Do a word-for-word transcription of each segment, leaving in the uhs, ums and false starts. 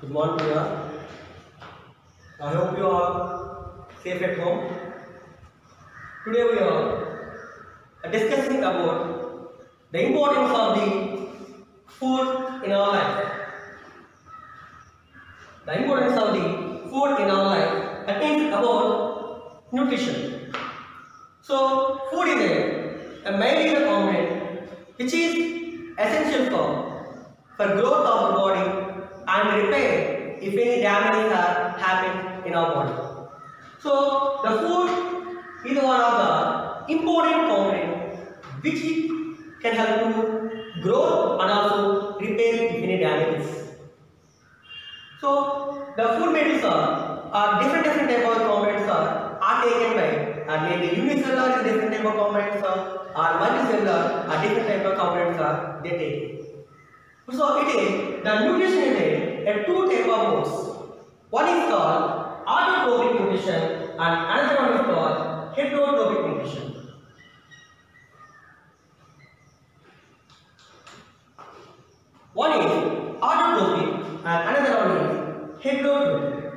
Good morning to you all. I hope you are safe at home. Today we are discussing about the importance of the food in our life. The importance of the food in our life, that means about nutrition. So food is a, a mainly the component which is essential for, for growth of the body and repair if any damages are happened in our body. So the food is one of the important components which can help to grow and also repair if any damages. So the food metals are, are different different type of components are, are taken by, and maybe unicellular is different type of components are, or multicellular are different type of components are they take. So it is the nutrition is a, a two type of modes. One is called autotrophic nutrition and another one is called heterotrophic nutrition. One is autotrophic and another one is heterotrophic.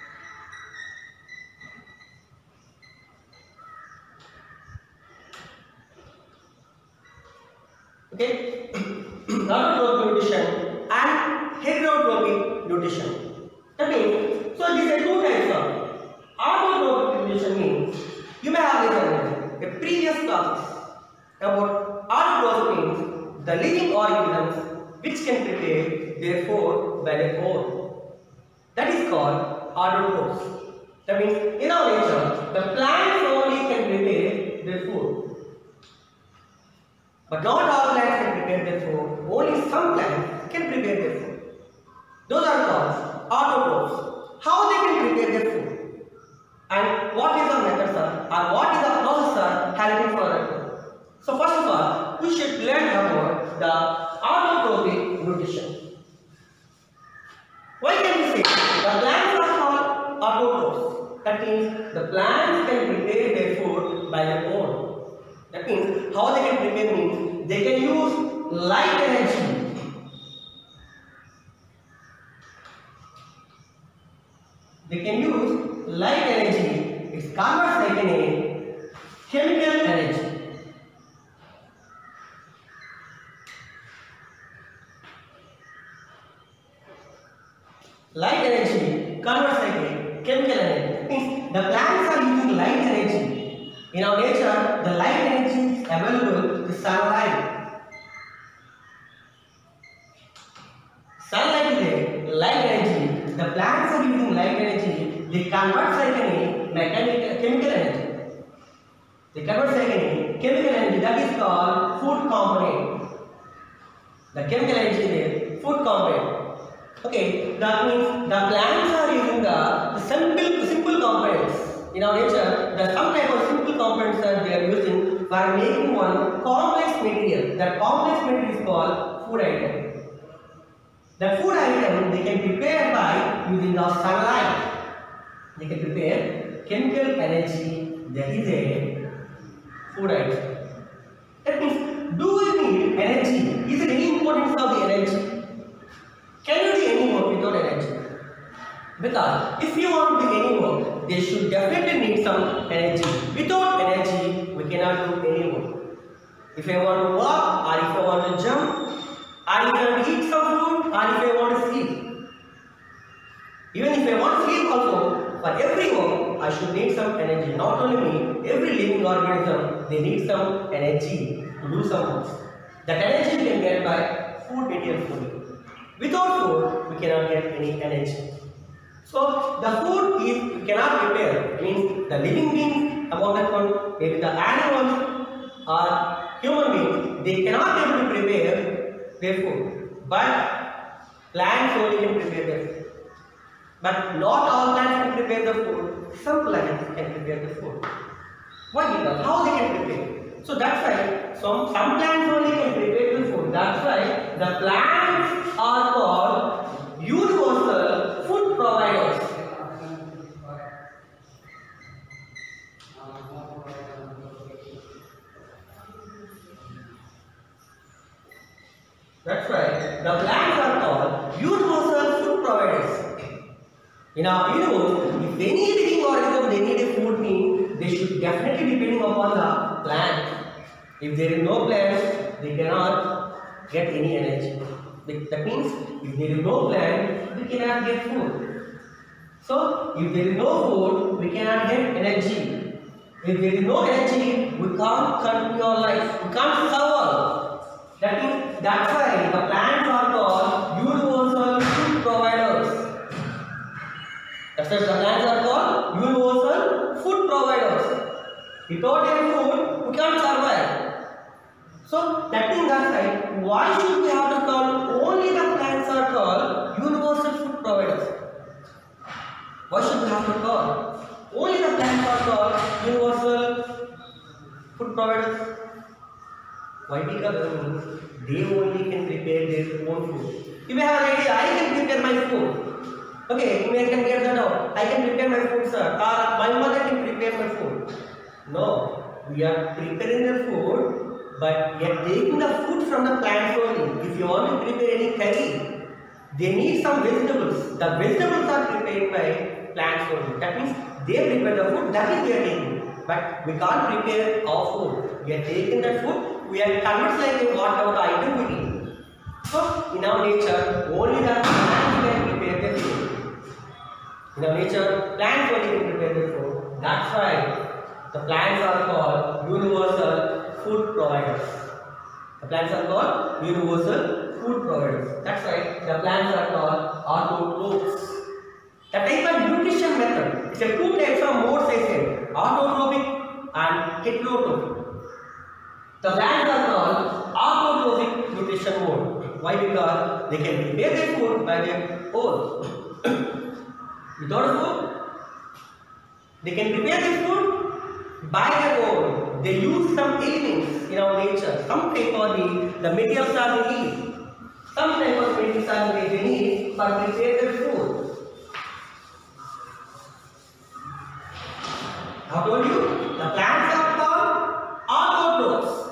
Okay, autotrophic nutrition and heterotrophic nutrition. That means, so these are two types of autotrophic nutrition. Means you may have listened a previous class about autotrophic means the living organisms which can prepare their food by their own. That is called autotrophs. That means in our nature, the plants only can prepare their food. But not all plants can prepare their food. Only some plants can prepare their food. Those are called autotrophs. How they can prepare their food? And what is the method, sir? Or what is the process, sir, helping for that? So first of all, we should learn about the autotrophic nutrition. Why can we say the plants are called autotrophs? That means the plants can prepare their food by their own. That means how they can prepare means they can use light energy. They can use light energy. It's converts like a chemical energy. Light energy converts like a chemical energy. That means the plants are using light energy. In our nature, the light energy is available to sunlight. Sunlight is a light energy. The plants are using light energy. They convert like a mechanical chemical energy. They convert like a chemical energy. That is called food component. The chemical energy is a food component. Okay, that means the plants are using the, the simple simple components. In our nature, the some type of simple components that they are using for making one complex material. That complex material is called food item. The food item they can prepare by using the sunlight. They can prepare chemical energy. That is a food item. That means, do we need energy? Is it any importance of the energy? Can you do any work without energy? Because if you want to do any work, they should definitely need some energy. Without energy, we cannot do any work. If I want to walk, or if I want to jump, or if I want to eat some food, or if I want to sleep. Even if I want to sleep also, for every work, I should need some energy. Not only me, every living organism, they need some energy to do some work. That energy we can get by food material food. Without food, we cannot get any energy. So the food is we cannot prepare. It means the living beings among that one, maybe the animals or human beings, they cannot be able to prepare their food. But plants only can prepare their food. But not all plants can prepare the food. Some plants can prepare the food. Why? Because how they can prepare? So that's why some, some plants only can prepare the food. That's why the plants are called universal food providers. That's right. The plants are called universal food providers. In our universe, if any living organism they need a food mean, they should definitely depending upon the plant. If there is no plant, they cannot get any energy. That means if there is no plant, we cannot get food. So if there is no food, we cannot get energy. If there is no energy, we can't continue our life. We can't survive. That means that's why the plants are called universal food providers. That's why the plants are called universal food providers. Without any food, we can't survive. So that means that's right. Why should we have to call only the plants are called universal food providers? Why should we have to call only the plants are called universal food providers? Why? Because they only can prepare their own food. If I have an idea, I can prepare my food. Okay, you can get that out. I can prepare my food, sir. Or my mother can prepare my food. No, we are preparing the food. But we are taking the food from the plants only. If you want to prepare any curry, they need some vegetables. The vegetables are prepared by plants only. That means they prepare the food, that is we are taking. But we can't prepare our food. We are taking that food, we are converted like a whatever the item we need. So in our nature, only the plants can prepare their food. In our nature, plants only can prepare their food. That's why the plants are called universal food providers. The plants are called universal food providers. That's right. The plants are called autotrophs. The type of nutrition method. It's a two types of modes I said. Autotrophic and heterotrophic. The plants are called autotrophic nutrition mode. Why? Because they can prepare their food by their own. Without food, they can prepare their food by their own. They use some elements in our nature. Some type of the, the materials are they need. Some type of materials are they need for prepare their food. I told you, the plants are called autotrophs.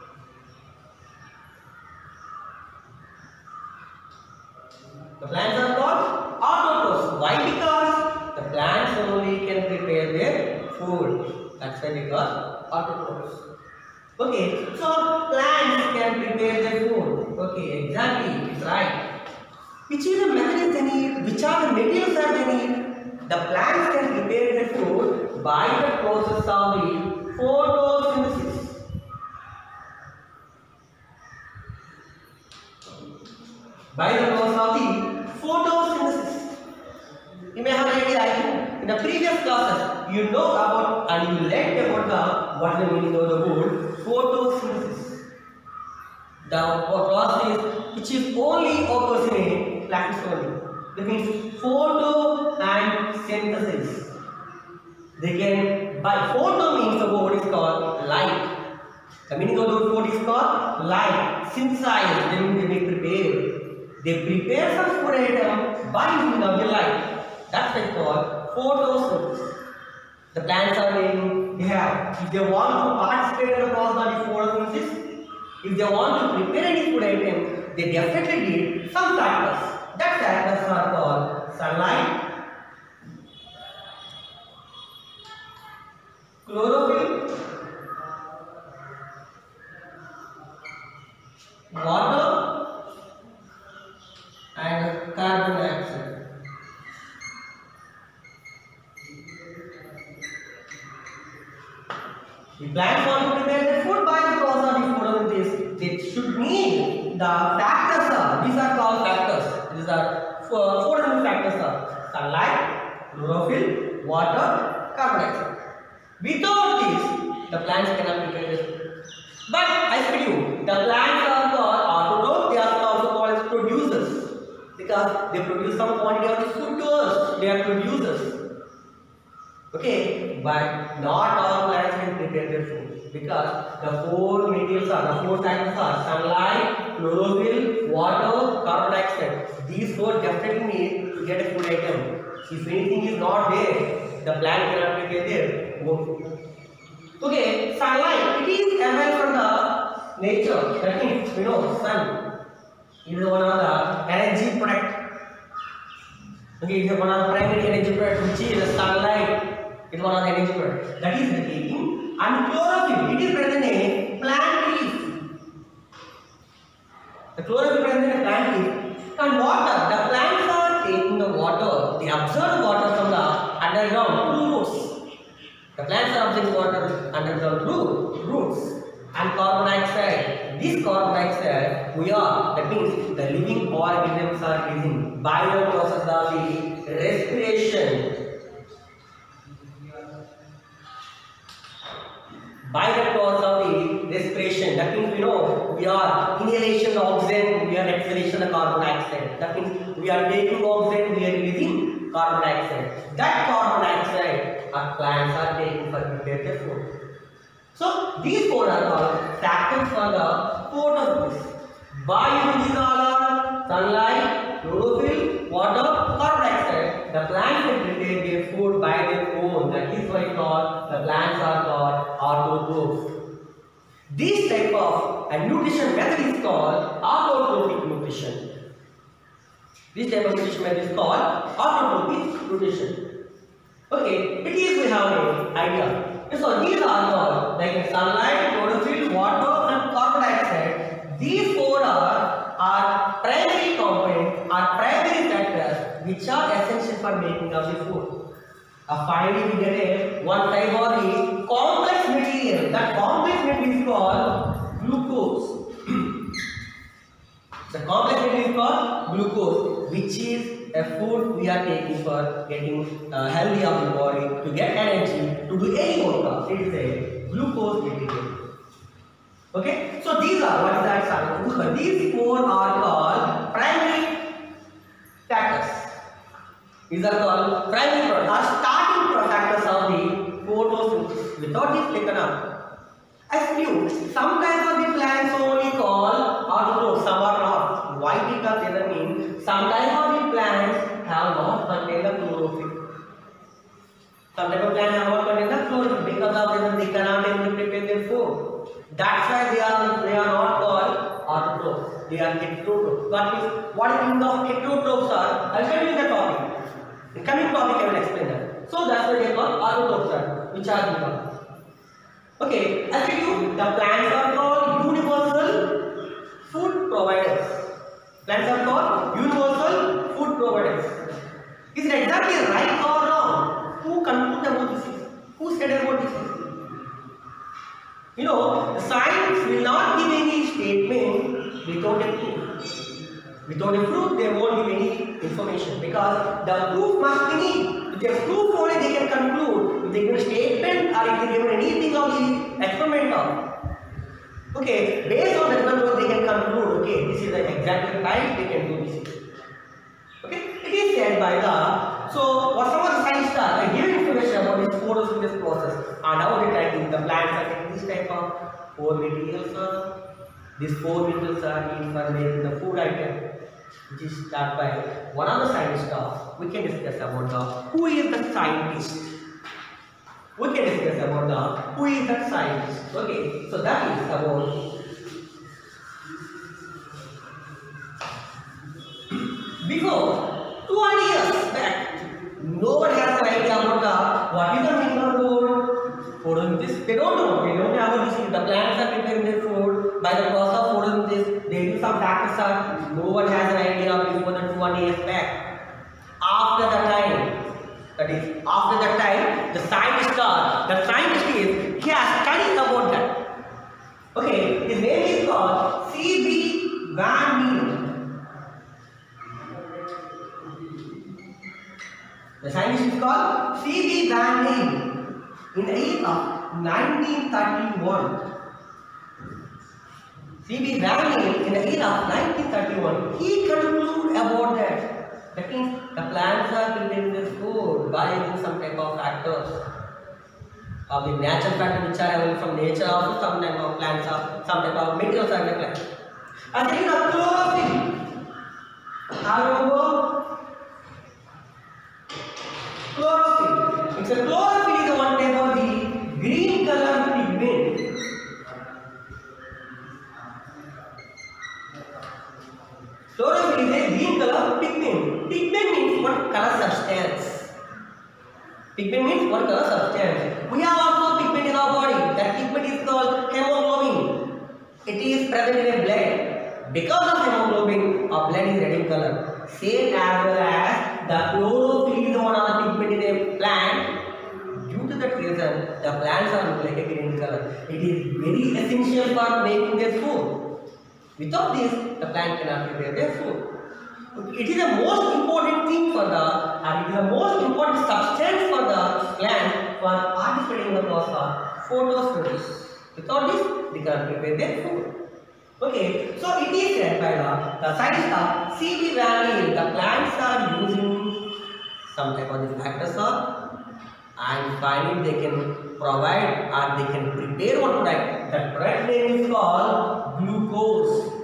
The plants are called autotrophs. Why? Because the plants only can prepare their food. That's why they call autotrophs. Okay, so plants can prepare their food. Okay, exactly, it's right. Which is the mechanism they need? Which are the materials that they need? The plants can prepare their food by the process of the photosynthesis. By the process of the photosynthesis. You may have an idea. I think in the previous classes, you know about and you learned about the what the meaning of the word photosynthesis. The process which is only occurs in a plants only. That means photo and synthesis. They can by photo means the word is called light. The meaning of the word is called light. Synthesize. They mean they may prepare. They prepare some food item by using of the light. That's why it's called photosynthesis. The plants are making, they have, if they want to participate in the process of photosynthesis, if they want to prepare any food item, they definitely need some factors. That factors are called sunlight, chlorophyll, water, and carbon dioxide. The plants want to prepare their food by the process of photosynthesis. They should need the factors. Are, these are called factors. These are four, four different factors: are sunlight, chlorophyll, water, carbon dioxide. Without these, the plants cannot prepare their food. But I tell you, the plants are called autotrophs. They are also called as producers because they produce some quantity of the food to us. They are producers. Okay, but not all plants can prepare their food because the four materials are, the four factors are sunlight, chlorophyll, water, carbon dioxide. These four definitely need to get a food item. If anything is not there, the plant cannot prepare their own food. Okay, sunlight, it is available from the nature. That means, you know, sun. It is one of the energy product. Okay, it is one of the primary energy products, which is the sunlight. It is one of the energy products that is taking. And chlorophyll, it is present in plant leaf. The chlorophyll present in plant leaf. And water, the plants are taking the water. They absorb water from the underground through roots. The plants are absorbing water underground through roots. And carbon dioxide. This carbon dioxide, we are, that means the living organisms are releasing by the process of the respiration. By the process of the respiration, that means we know we are inhalation of oxygen, we are exhalation of carbon dioxide. That means we are taking oxygen, we are releasing carbon dioxide. That carbon dioxide our plants are taking for prepare their food. So these four are called factors for the photosynthesis. By using these all are sunlight, chlorophyll, water, carbon dioxide. The plants will prepare their food by their own. That is why called the plants are called autotrophs. This type of a nutrition method is called autotrophic nutrition. This type of nutrition method is called autotrophic nutrition. Okay, it is we have an idea. So these are called like sunlight, chlorophyll, water and carbon dioxide. These four are, are primary components, are primary factors which are essential for making of the food. Uh, finally we get a one type of the complex material. That complex material is called glucose. The complex material is called glucose, which is a food we are taking for getting uh, healthy of the body, to get energy, to do any work. It is a glucose material. Okay, so these are what is that? These four are called primary factors. These are called primary products, are starting factors of the photosynthesis. Without this taken up, as few, some kinds of the plants only called autotrophs, some are not. Why? Because they mean some type of the plants have not contained the chlorophyll. Some type of plants have not contained the chlorophyll, because of them they cannot able to prepare their food. That's why they are they are not called autotrophs. They are heterotrophs. What is what is the meaning of heterotrophs are? I'll tell you the topic. In coming topic I will explain that. So that's why they are called autotrophs, which are the okay, as I tell you, the plants are called universal food providers. Plants are called universal food providers. Is it exactly right or wrong? Who concluded about this? Who said about this? You know, the science will not give any statement without a proof. Without a proof, they won't give any information, because the proof must be need. With a proof only they can conclude. If they give a statement or if they give anything of the experimental. Okay, based on that number they can conclude, okay, this is the exact time they can do this. Okay, it is said by the, so whatever the scientists are, they give information about this photosynthesis process and how they taking the plants are taking this type of four materials are, these four materials are needed for making the food item, which is started by one of the scientists. We can discuss about the who is the scientist. We can discuss about the who is that scientist. Okay, so that is about before two hundred years back. No one has an idea about the what is the meaning of food. Photosynthesis. They don't know. They don't have this. The plants are preparing their food by the process of photosynthesis. They do some factors. Are no one has an idea before the two hundred years back. After the time. That is, after that time, the scientist, are, the scientist is, he has studied about that. Okay, his name is called C B Van Meenen. The scientist is called C B Van Meenen. In the year of nineteen thirty-one. C B Van Meenen, in the year of nineteen thirty-one, he concluded about that. That means the plants are preparing their food by using some type of factors of the natural factors which are available from nature, also some type of plants or some type of materials are in the plant. And second of chlorophyll. How chlorophyll. It's a chlorophyll is the one type of the green color pigment. Chlorophyll is a green color pigment. Pigment means what color Pigment means what color substance. We have also pigment in our body. That pigment is called hemoglobin. It is present in a blood. Because of hemoglobin, our blood is red in color. Same as well as the chlorophyll is one of the pigment in a plant. Due to that reason, the plants are like a green color. It is very essential for making their food. Without this, the plant cannot prepare their food. It is the most important thing for the, and it is the most important substance for the plant for participating in the process of photosynthesis. Without this, they cannot prepare their food. Okay, so it is said by the, the scientists of C B vanillin, the plants are using some type of the factors of, and finally they can provide or they can prepare one product. That product name is called glucose.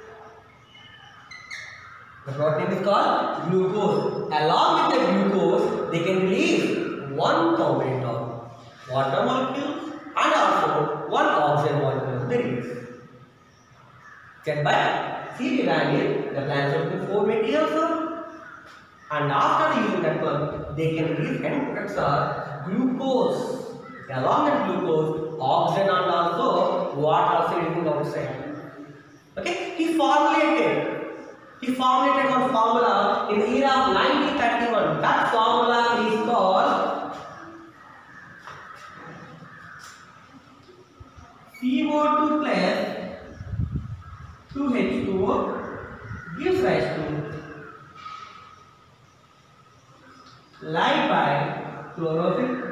The product name is called glucose. Along with the glucose, they can release one component of water molecule and also one oxygen molecule. They release. Said by C B vanillin, the plants are using four materials, and after using that one, they can release end products are glucose. Along with glucose, oxygen and also water also using outside. Okay, he formulated. He formulated one formula in the year of nineteen thirty-one. That formula is called C O two plus two H two O gives rise to light by chlorophyll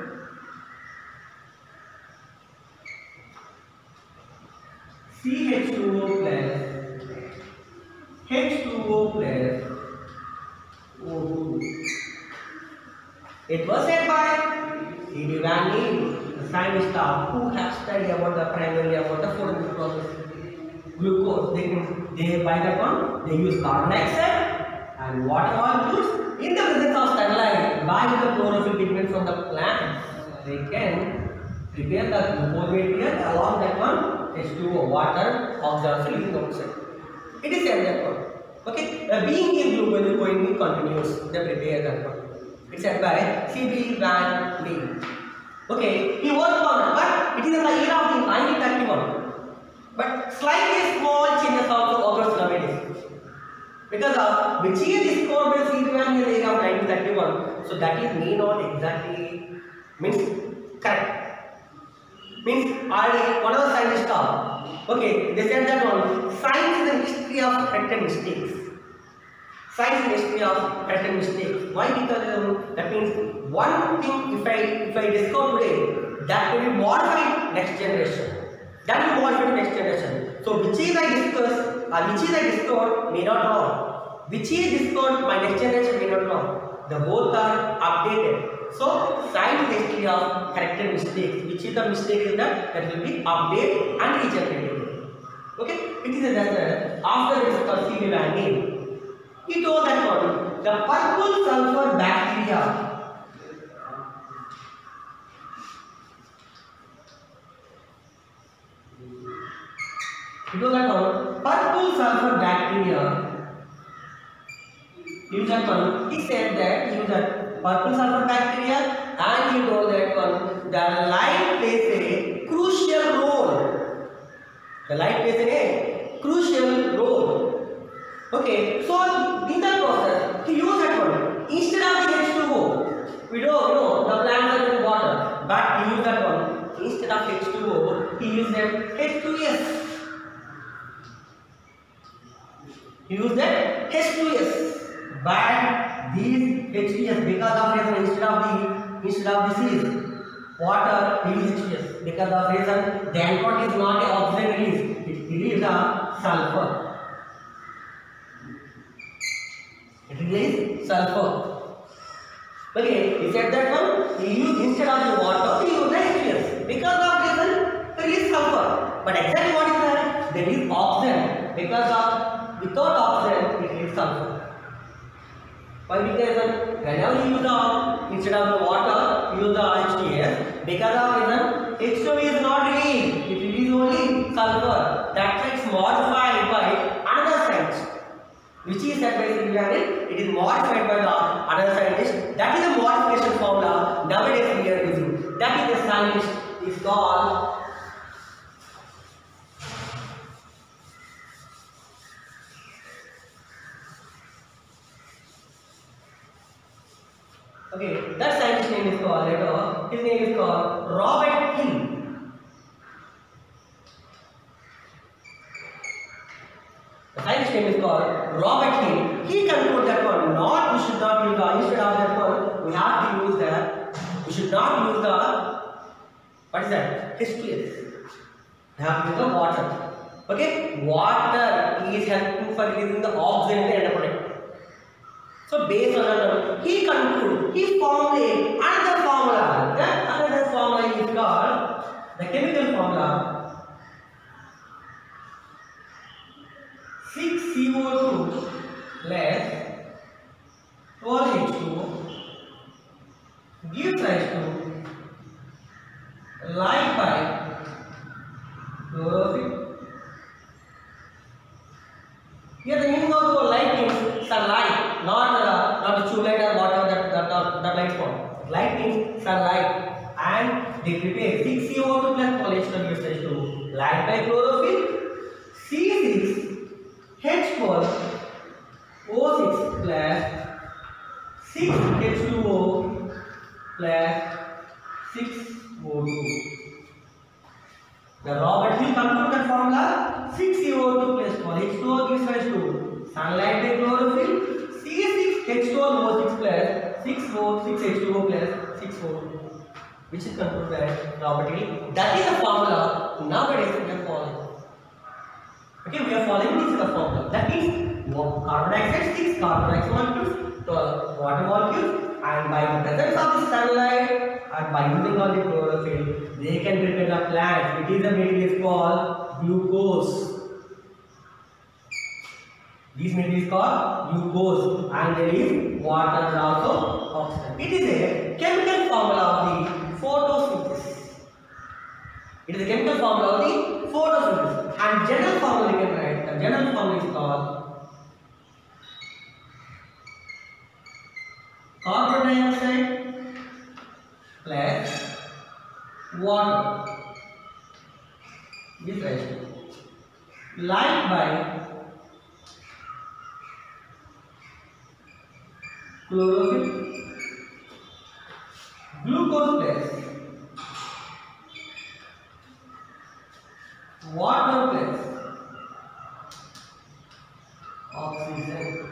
C H two O plus H two O plus O two. It was said by C B vanillin, the scientist who have studied about the primarily about the photosynthesis process. Glucose, they, they by that one they use carbon dioxide and water molecules in the presence of sunlight by the chlorophyll pigment from the plant. They can prepare the glucose material along that one H two O, water, oxygen using outside. It is said that one. Okay, uh, being a glucose is going to be continuous. They prepare that one. It's said by C B vanillin. Okay, he worked on it, but it is in the year of nineteen thirty-one. But slightly small changes also occurs nowadays. Because of which year this code by C B vanillin in the year of nineteen thirty-one. So that is may not exactly means correct. Means already one of the scientists are. Okay, they said that one science is a history of corrected mistakes. Science is a history of corrected mistakes. Why? Because um, that means one thing if I if I discover today, that will be modified next generation. That will be modified next generation. So which is I discuss or which is I discovered may not know. Which is discovered my next generation may not know. The both are updated. So science is history of corrected mistakes. Which is the mistake is that that will be updated and regenerated. Okay, it is a that after it is called C B vanillin. He told that one the purple sulfur bacteria. He told that one purple sulfur bacteria. He used that one. He said that he used that purple sulfur bacteria, and he told that one the light plays a crucial role. The light plays a crucial role. Okay, so in that process, he used that one instead of the H two O. We know, you know, the plants are in water, but he used that one instead of H two O. He used that H two S. He used that H two S. But these H two S because of reason instead of the instead of this is water, he used H two S because of reason the end product is not a oxygen release. It releases a sulfur. It releases sulfur. Okay, he said that one he used instead of the water, he used the H two S because of reason there is sulfur. But exactly what is that? There is oxygen because of without oxygen it is sulfur. Why? Because whenever you use the instead of the water, you use the H two S. Because of reason H two O is not released. It releases only sulfur. That gets modified by another scientist, which is said by C B vanillin. It is modified by the another scientist. That is a modification formula. Nowadays called okay, that scientist name is called later. His name is called Robert Hill. The scientist name is called Robert Hill. He concluded that one, not we should not use the instead of that one, we have to use the we should not use the what is that? H two S. We have to use the water. Okay, water is helpful for releasing the oxygen in the end product. So based on that, he concluded, he formed a another formula. That another formula is called the chemical formula six C O two plus twelve H two gives rise to light by chlorophyll. Here the meaning of the word light means sunlight, not uh, not the tube light or whatever that that, that, that light form. Light means sunlight, and they prepare six C O two plus twelve H two gives rise to light by chlorophyll. C six H twelve O six plus six H two O plus six O two. The Robert Hill concluded that formula six C O two plus twelve H two O gives rise to sunlight by chlorophyll. C six H twelve O six plus six H two O plus six O two, which is concluded by Robert Hill. That is the formula nowadays we are following. Okay, we are following this is the formula. That means carbon dioxide six carbon dioxide molecules, twelve water molecules, and by the presence of the sunlight and by using all the chlorophyll, they can prepare the plants. It is a material called glucose. This material is called glucose, and there is water and also oxygen. It is a chemical formula of the photosynthesis. It is a chemical formula of the photosynthesis, and general formula you can write. The general formula is called carbon dioxide plus water gives rise to light by chlorophyll, glucose plus water plus oxygen.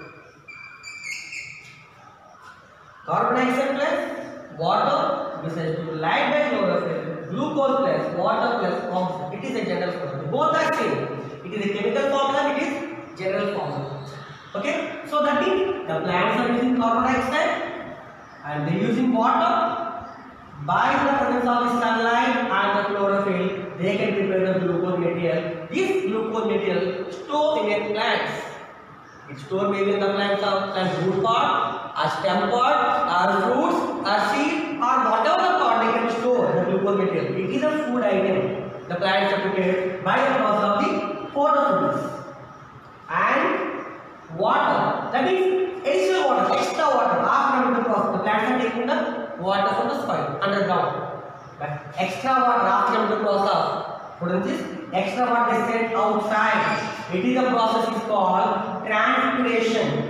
Carbon dioxide plus water gives rise to light by chlorophyll, glucose plus water plus oxygen. It is a general formula. Both are same. It is a chemical formula. It is general formula. Okay. So that means the plants are using carbon dioxide and they are using water. By the presence of the sunlight and the chlorophyll, they can prepare the glucose material. This glucose material stored in a plants. It stored maybe in the plants of plant root part, or stem part, or fruits, or seed, or whatever the part they can store the glucose material. It is a food item. The plants are prepared by the process of the photosynthesis. And water, that means additional water, extra water. After the process, the plants are taking the water from the soil underground. But extra water after the process, what is this? Extra water is sent outside. It is a process is called transpiration.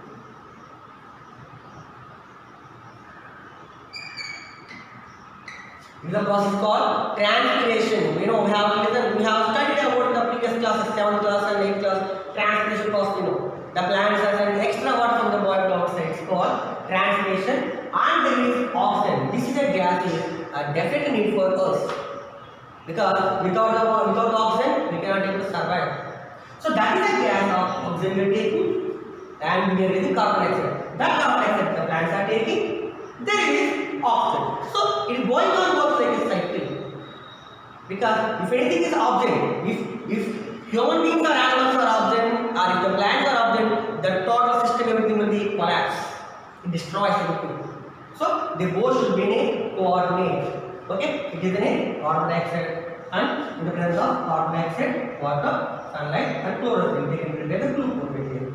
It is a process called transpiration. You know, we have listened, we have studied about the previous classes, seventh class and eighth class. Transpiration process, you know, the plants are sending extra water from the body outside. It's called transpiration. And there is oxygen. This is a gas is a definite need for us, because without the, without oxygen we cannot able to survive. So that is a gas of oxygen we are taking, and we are using carbon dioxide. That carbon dioxide the plants are taking, there is oxygen. So it is going on both like a cycle. Because if anything is oxygen, if if human beings or animals are oxygen, or if the plants are oxygen, the total system everything will be collapse. It destroys everything. So they both should be in a coordinate. Okay, it is in a carbon dioxide and in the presence of carbon dioxide, water, sunlight, and chlorophyll. They can prepare the glucose material.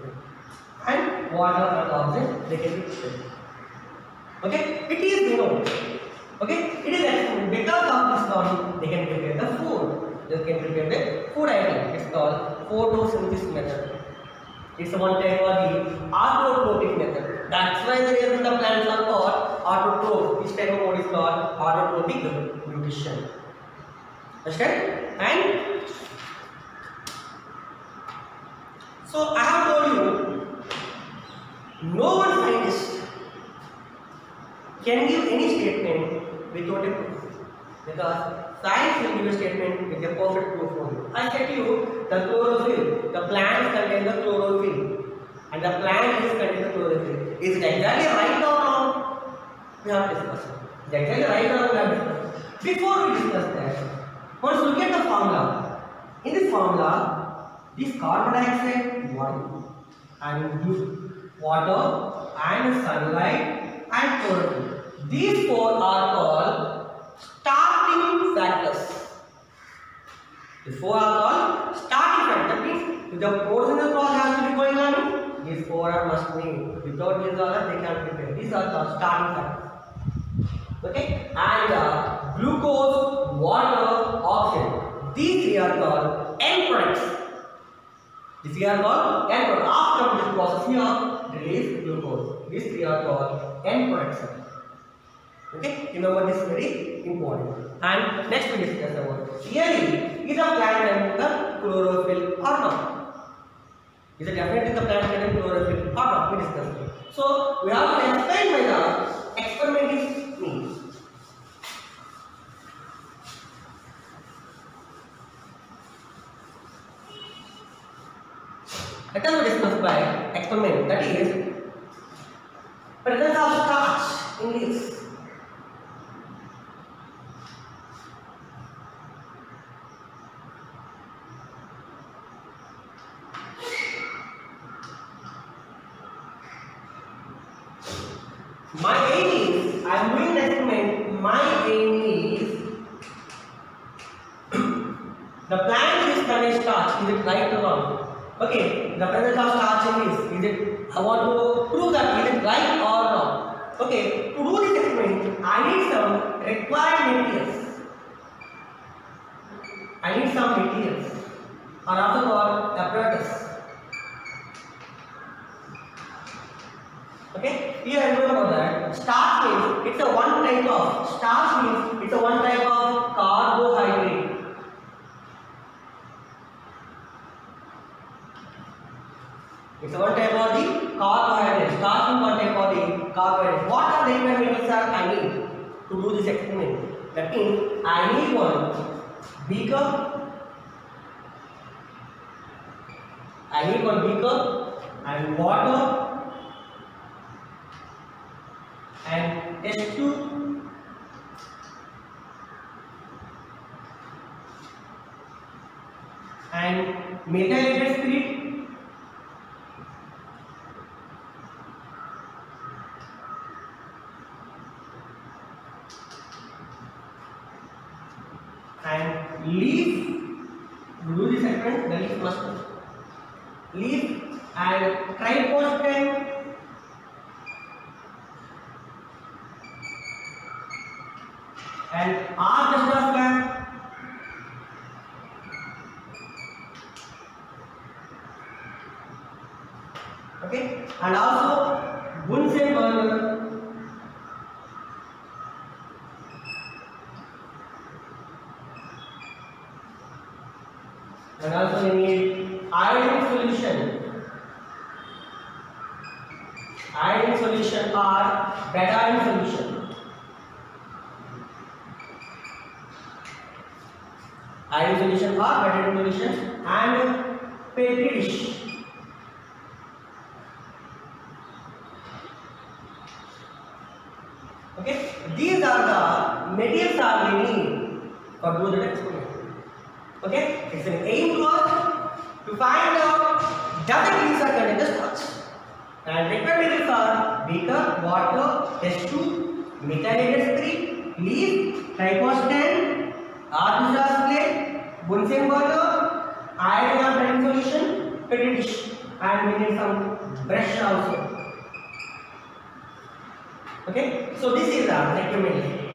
And water and oxygen they can be prepared. Okay, it is you know Okay, it is experiment. Because of this body, they can prepare the food. They can prepare the food item. It's called photosynthesis method. It's one type of the autotrophic method. That's why the reason the plants are called autotroph. This type of food is called autotrophic nutrition. Understand? And so I have told you, no one scientist can give any statement without a proof, because science will give a statement with a perfect proof only. I said to you, the chlorophyll, the plants contain the chlorophyll, and the plant is contain the chlorophyll. Is it exactly right or wrong? We have discussed. Is it exactly right or wrong? We have discussed. Before we discuss that, let's look at the formula. In this formula, this carbon dioxide one, and blue, water and sunlight and chlorophyll. These four are called starting factors. These four are called starting factors. That means if the process process has to be going on, these four are must be. Without these are they can't prepare. These are called starting factors. Okay, and uh, glucose, water, oxygen. These three are called end products. These three are called end products. After this process here, release glucose. These three are called end products. Okay, remember this is very important. And next we discuss about really is a plant having the chlorophyll or not? Is it definitely the plant having chlorophyll or not? We discuss it. So we have to explain by the experiment is means. Let us discuss by experiment, that is presence of starch in leaves. My aim is, I am doing an experiment, my aim is the plant is contains starch, is it right or wrong? Okay, the presence of starch in this, is it, I want to prove that is it right or wrong? Okay, to do this experiment, I need some required materials. I need some materials, or also called apparatus. Okay, here I remember about that. Starch means it's a one type of starch means it's a one type of carbohydrate. It's a one type of the carbohydrate. Starch means one type of the carbohydrate. What are the requirements that I need to do this experiment? That means I need one beaker. I need one beaker and water. And test tube and methylated spirit and leaf. To do this experiment, the leaf must leaf and triphosphan and R cluster plant okay, and also Bunsen burner and also we need iodine solution, iodine solution or betadine solution. Iodine solution or betadine solution and petri dish. Okay, these are the materials are we need for do the experiment. Okay, it's an aim to us to find out does the leaves are contain the starch. And required materials are beaker, water, test tube, methylated spirit, leaf, triphosphan, artificial plate, Bunsen burner, iodine or betadine solution, petri dish, and we need some brush also. Okay, so this is the recommendation.